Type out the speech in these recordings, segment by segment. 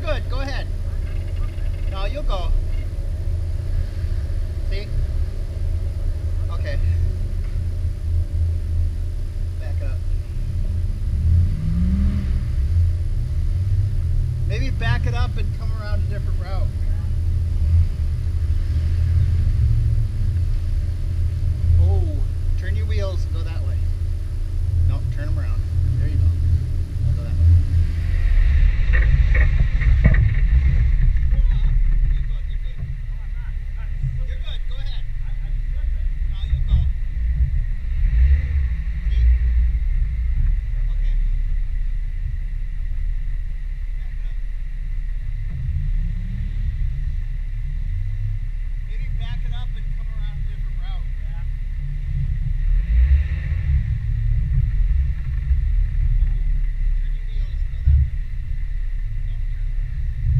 good. Go ahead. No, you'll go. See? Okay. Back up. Maybe back it up and come around a different route. Oh, turn your wheels and go that way. No, turn them around. There you go. I'll go that way. You're good. Go ahead. I'm slipping. No, you go. See? Okay. Back up. Maybe back it up and come around a different route. Yeah. Turn your wheels and go that way. No, turn around.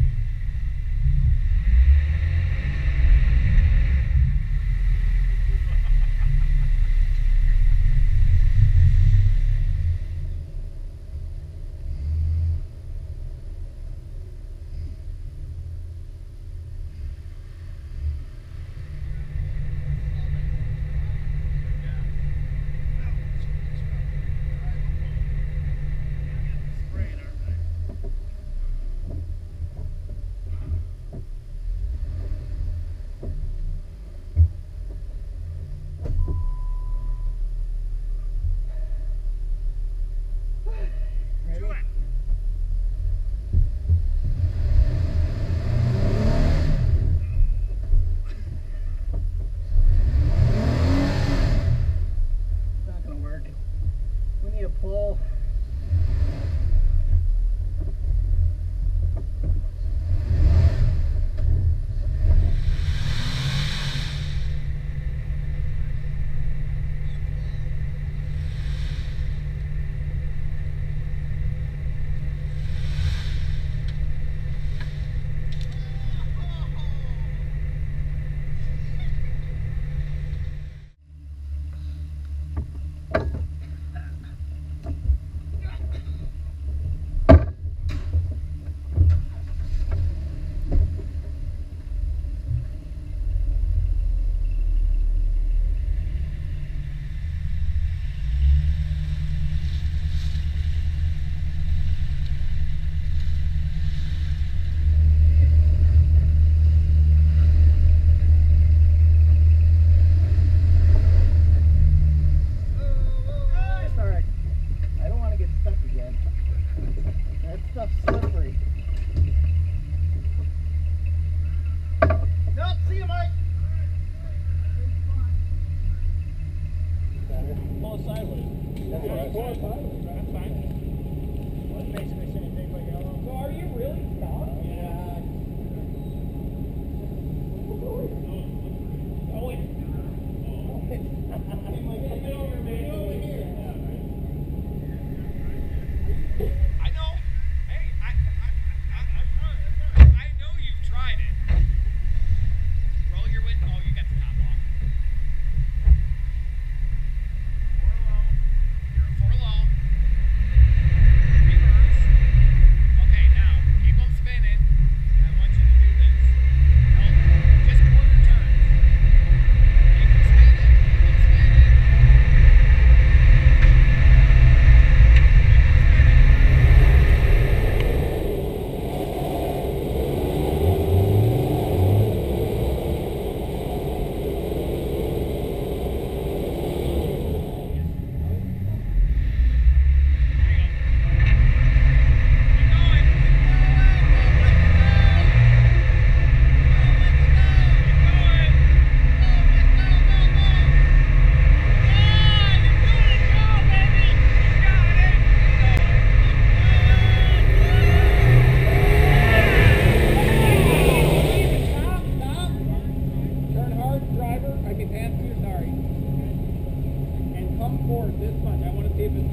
Pull.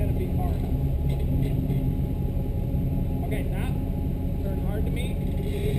Okay, stop. Turn hard to me.